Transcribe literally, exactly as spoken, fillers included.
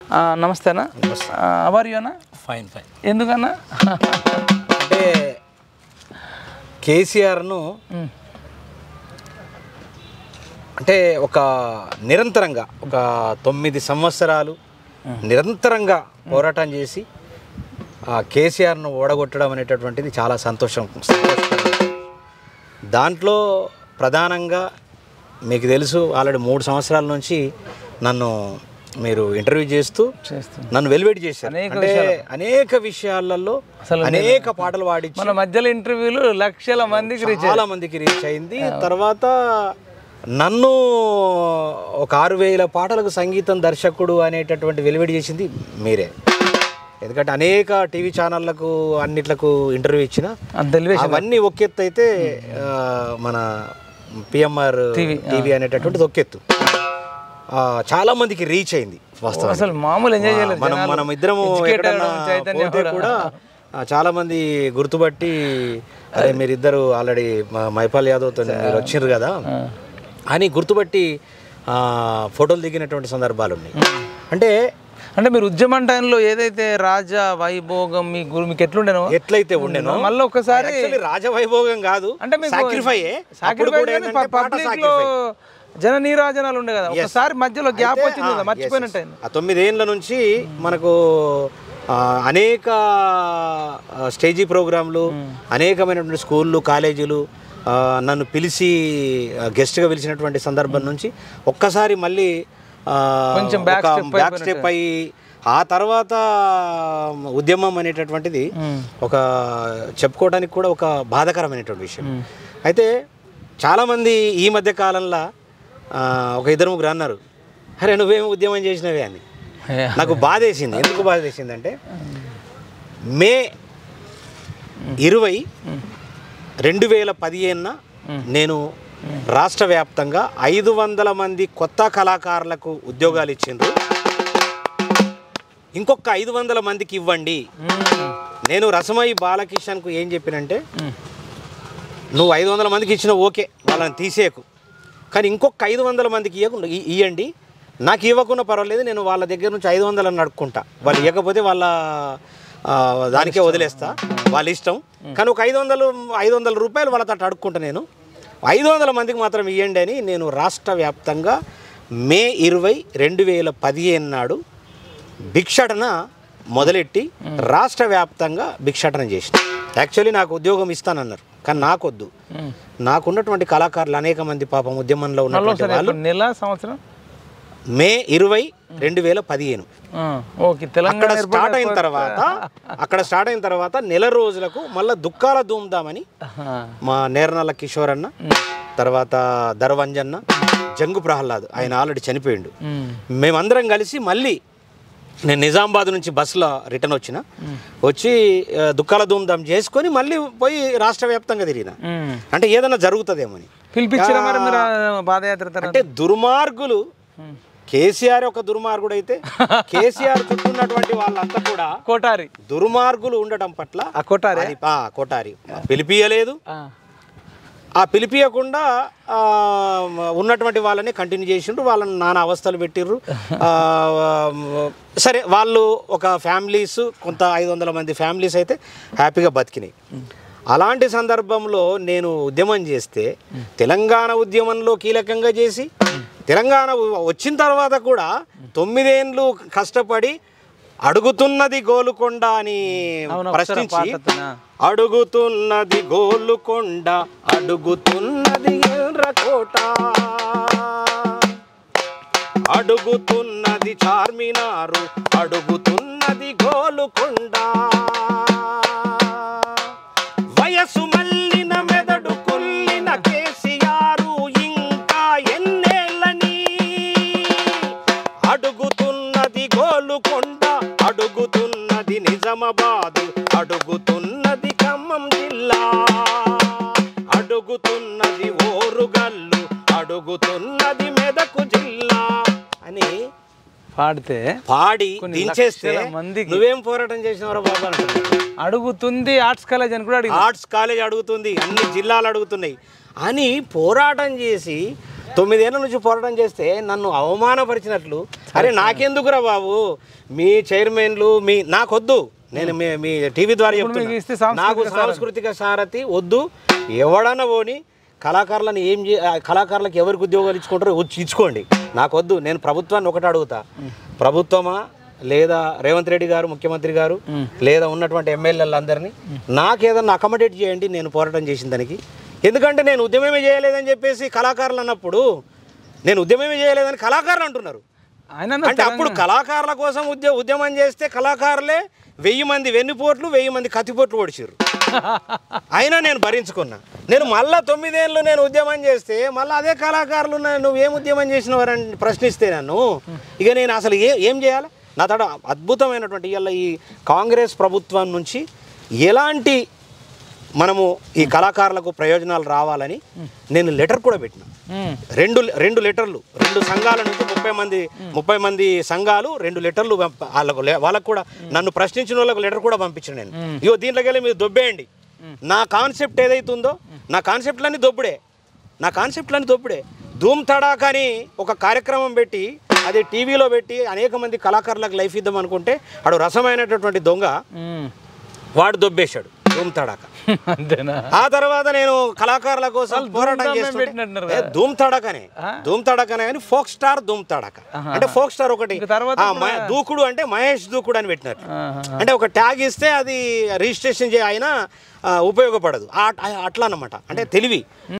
నమస్తే అన్న. Are you అన్న? Fine fine. ఎందుకన్నా అంటే కేసీఆర్ను అంటే ఒక నిరంతరంగా ఒక తొమ్మిది సంవత్సరాలు నిరంతరంగా పోరాటం చేసి కేసీఆర్ను ఓడగొట్టడం అనేటటువంటిది చాలా సంతోషం. దాంట్లో ప్రధానంగా మీకు తెలుసు ఆల్రెడీ మూడు సంవత్సరాల నుంచి నన్ను మీరు ఇంటర్వ్యూ చేస్తూ నన్ను వెలివేట్ చేశారు. అంటే అనేక విషయాలలో అనేక పాటలు పాడి మన మధ్యలో ఇంటర్వ్యూలు లక్షల మందికి చాలా మందికి రీచ్ అయింది. తర్వాత నన్ను ఒక ఆరు వేల పాటలకు సంగీతం దర్శకుడు అనేటటువంటి వెలివేట్ చేసింది మీరే. ఎందుకంటే అనేక టీవీ ఛానళ్లకు అన్నిట్లకు ఇంటర్వ్యూ ఇచ్చిన అవన్నీ ఒకెత్తు అయితే మన పిఎంఆర్ టీవీ అనేటటువంటిది ఒకెత్తు చాలా మందికి రీచ్ అయింది. వాస్తవం అసలు మామూలు ఎంజాయ్ చేయలేదు. మనం మనం ఇద్దరము ఎక్కడన్నా పోతే కూడా చాలా మంది గుర్తుపట్టి అరే మీరిద్దరు ఆల్రెడీ మైపాల్ యాదవ్తో మీరు వచ్చిర్రు కదా అని గుర్తుపట్టి ఫోటోలు దిగినటువంటి సందర్భాలు ఉన్నాయి. అంటే అంటే మీరు ఉద్యమం టైంలో ఏదైతే రాజా వైభోగం మీ గురు మీకు ఎట్లుండేనో ఎట్లయితే ఉండేనో మళ్ళీ ఒకసారి రాజా వైభోగం కాదు అంటే పబ్లిక్ లో జన నీరాజనాలు ఉండే కదా, ఒకసారి మధ్యలో గ్యాప్ వచ్చింది కదా మర్చిపోయినట్టు. ఆ తొమ్మిదేళ్ల నుంచి మనకు అనేక స్టేజీ ప్రోగ్రాంలు అనేకమైనటువంటి స్కూళ్ళు కాలేజీలు నన్ను పిలిచి గెస్ట్గా పిలిచినటువంటి సందర్భం నుంచి ఒక్కసారి మళ్ళీ కొంచెం బ్యాక్ స్టెప్ అయ్యి ఆ తర్వాత ఉద్యమం అనేటటువంటిది ఒక చెప్పుకోవడానికి కూడా ఒక బాధాకరమైనటువంటి విషయం. అయితే చాలామంది ఈ మధ్య కాలంలో ఒక ఇద్దరు ముగ్గురు అన్నారు అరే నువ్వేం ఉద్యమం చేసినవే అని. నాకు బాధ వేసింది. ఎందుకు బాధ వేసింది అంటే మే ఇరవై రెండు వేల పదిహేనున నేను రాష్ట్ర వ్యాప్తంగా ఐదు వందల మంది కొత్త కళాకారులకు ఉద్యోగాలు ఇచ్చిండ్రు. ఇంకొక ఐదు వందల మందికి ఇవ్వండి. నేను రసమయి బాలకిషన్కు ఏం చెప్పినంటే నువ్వు ఐదు వందల మందికి ఇచ్చిన ఓకే వాళ్ళని తీసేయకు, కానీ ఇంకొక ఐదు వందల మందికి ఇవ్వకుండా ఇవ్వండి. నాకు ఇవ్వకుండా పర్వాలేదు, నేను వాళ్ళ దగ్గర నుంచి ఐదు వందలని అడుక్కుంటా. వాళ్ళు ఇవ్వకపోతే వాళ్ళ దానికే వదిలేస్తా, వాళ్ళ ఇష్టం. కానీ ఒక ఐదు వందలు ఐదు వందల రూపాయలు వాళ్ళతో అడుక్కుంటా. నేను ఐదు వందల మందికి మాత్రం ఇవ్వండి అని నేను రాష్ట్ర వ్యాప్తంగా మే ఇరవై రెండు వేల పదిహేను నాడు భిక్షాటన మొదలెట్టి రాష్ట్ర వ్యాప్తంగా భిక్షాటన చేసిన. యాక్చువల్లీ నాకు ఉద్యోగం ఇస్తానన్నారు, కానీ నాకొద్దు. నాకున్నటువంటి కళాకారులు అనేక మంది పాపం ఉద్యమంలో ఉన్నటువంటి వాళ్ళు నెల సంవత్సరం మే ఇరవై రెండు వేల పదిహేను అక్కడ స్టార్ట్ అయిన తర్వాత అక్కడ స్టార్ట్ అయిన తర్వాత నెల రోజులకు మళ్ళీ దుఃఖాల ధూమ్దామని మా నేర్నల్ల కిషోర్ అన్న, తర్వాత దర్వంజన్న, జంగు ప్రహ్లాద్ ఆయన ఆల్రెడీ చనిపోయిండు. మేమందరం కలిసి మళ్ళీ నేను నిజామాబాద్ నుంచి బస్సులో రిటర్న్ వచ్చిన వచ్చి దుఃఖాల ధూమ్ధాం చేసుకొని మళ్ళీ పోయి రాష్ట్ర వ్యాప్తంగా తిరిగిన. అంటే ఏదైనా జరుగుతుందేమోని పాదయాత్ర. అంటే దుర్మార్గులు కేసీఆర్ ఒక దుర్మార్గుడు అయితే కేసీఆర్ చుట్టూన్నటువంటి వాళ్ళంతా కూడా కోటారి దుర్మార్గులు ఉండటం పట్ల కోటారి కోటారి పిలిపియలేదు. ఆ పిలిపియకుండా ఉన్నటువంటి వాళ్ళని కంటిన్యూ చేసిండ్రు. వాళ్ళని నానా అవస్థలు పెట్టిర్రు. సరే వాళ్ళు ఒక ఫ్యామిలీస్ కొంత ఐదు వందల మంది ఫ్యామిలీస్ అయితే హ్యాపీగా బతికినాయి. అలాంటి సందర్భంలో నేను ఉద్యమం చేస్తే తెలంగాణ ఉద్యమంలో కీలకంగా చేసి తెలంగాణ వచ్చిన తర్వాత కూడా తొమ్మిదేండ్లు కష్టపడి అడుగుతున్నది గోలుకొండ అని ప్రశ్నించి అడుగుతున్నది గోలుకొండ అడుగుతున్నది ఎర్రకోట అడుగుతున్నది చార్మినారు అడుగుతున్నది గోలుకొండ వయసు మల్లిన మెదడు కుల్లిన కేసీఆరు ఇంకా ఎన్నేళ్ళని అడుగుతున్నది గోలుకొండ అడుగుతున్నది నిజామాబాదు అడుగుతున్నది ఖమ్మం జిల్లా అడుగుతున్నది ఓరుగల్లు అడుగుతున్నది మెదకు జిల్లా అని పాడితే పాడి దించేస్తే నువ్వేం పోరాటం చేసినవరా బాబా అడుగుతుంది. ఆర్ట్స్ కాలేజ్ అని కూడా ఆర్ట్స్ కాలేజ్ అడుగుతుంది, అన్ని జిల్లాలు అడుగుతున్నాయి అని పోరాటం చేసి తొమ్మిదేళ్ల నుంచి పోరాటం చేస్తే నన్ను అవమానపరిచినట్లు, అరే నాకెందుకురా బాబు మీ చైర్మన్లు మీ నాకొద్దు, నేను మీ మీ టీవీ ద్వారా చెప్తున్నా, నాకు సాంస్కృతిక సారథి వద్దు, ఎవడన్నా పోని కళాకారులను ఏం చే కళాకారులకు ఎవరికి ఉద్యోగాలు ఇచ్చుకుంటారో వచ్చి ఇచ్చుకోండి, నాకొద్దు. నేను ప్రభుత్వాన్ని ఒకటి అడుగుతా, ప్రభుత్వమా లేదా రేవంత్ రెడ్డి గారు ముఖ్యమంత్రి గారు లేదా ఉన్నటువంటి ఎమ్మెల్యేలందరినీ నాకేదన్నా అకామిడేట్ చేయండి నేను పోరాటం చేసిన దానికి. ఎందుకంటే నేను ఉద్యమమే చేయలేదని చెప్పేసి కళాకారులు అన్నప్పుడు, నేను ఉద్యమమే చేయలేదని కళాకారులు అంటున్నారు. అంటే అప్పుడు కళాకారుల కోసం ఉద్య ఉద్యమం చేస్తే కళాకారులే వెయ్యి మంది వెన్నుపోట్లు వెయ్యి మంది కత్తిపోట్లు ఓడిచారు. అయినా నేను భరించుకున్నా. నేను మళ్ళీ తొమ్మిదేళ్ళు నేను ఉద్యమం చేస్తే మళ్ళీ అదే కళాకారులు నువ్వేం ఉద్యమం చేసినవారని ప్రశ్నిస్తే నన్ను ఇక నేను అసలు ఏ ఏం చేయాలి? నా తడ అద్భుతమైనటువంటి ఇవాళ ఈ కాంగ్రెస్ ప్రభుత్వం నుంచి ఎలాంటి మనము ఈ కళాకారులకు ప్రయోజనాలు రావాలని నేను లెటర్ కూడా పెట్టిన. రెండు రెండు లెటర్లు రెండు సంఘాల నుంచి ముప్పై మంది ముప్పై మంది సంఘాలు రెండు లెటర్లు వాళ్ళకు వాళ్ళకు కూడా నన్ను ప్రశ్నించిన వాళ్ళకు లెటర్ కూడా పంపించిన నేను. ఇగో దీంట్లోకి వెళ్ళి మీరు దొబ్బేయండి, నా కాన్సెప్ట్ ఏదైతుందో నా కాన్సెప్ట్లన్నీ దొబ్బుడే, నా కాన్సెప్ట్లన్నీ దొబ్బుడే. ధూమ్ తడాక్ అని ఒక కార్యక్రమం పెట్టి అది టీవీలో పెట్టి అనేక మంది కళాకారులకు లైఫ్ ఇద్దాం అనుకుంటే వాడు రసమైనటువంటి దొంగ వాడు దొబ్బేశాడు ధూమ్ తడాక్. ఆ తర్వాత నేను కళాకారుల కోసం పోరాటం చేస్తుంటే ధూమ్ తడాక్ అనే ధూమ్ తడాక్ అనే కానీ ఫోక్ స్టార్ ధూమ్ తడాక్ అంటే ఫోక్ స్టార్ ఒకటి దూకుడు అంటే మహేష్ దూకుడు అని పెట్టినారు. అంటే ఒక ట్యాగ్ ఇస్తే అది రిజిస్ట్రేషన్ చేయ అయినా ఉపయోగపడదు అట్లా అన్నమాట. అంటే తెలివి